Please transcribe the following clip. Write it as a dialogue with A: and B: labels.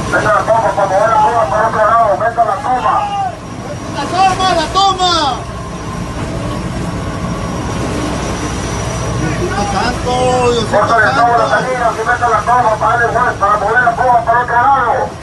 A: Meta la toma, para mover la toma para otro lado, meta la toma.
B: ¡La toma, la toma! Diosito santo, Diosito
A: Córtale todo la
B: santo.
A: salida y meta la toma para darle vuelta, para mover la toma para otro lado.